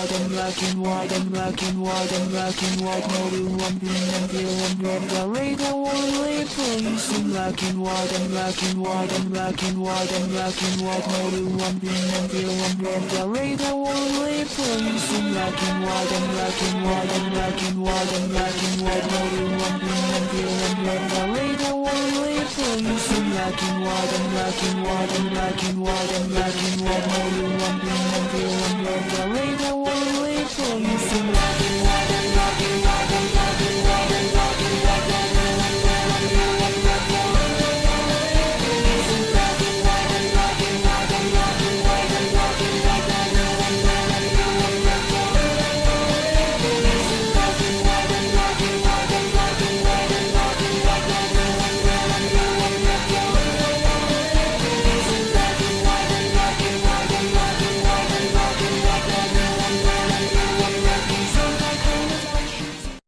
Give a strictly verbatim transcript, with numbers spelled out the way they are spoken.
white and black and white and black and white and black and white. Mobile one green and blue and red. The radar only police in black and white and black and white and black and white and black and white. Mobile one green and blue and red. The radar only police in black and white and black and white and black and white and black and white. Mobile one green and blue and red. The radar only police in black and white and black and white and black and white and black and white. Mobile one green and blue and red. The radar only police in black and white.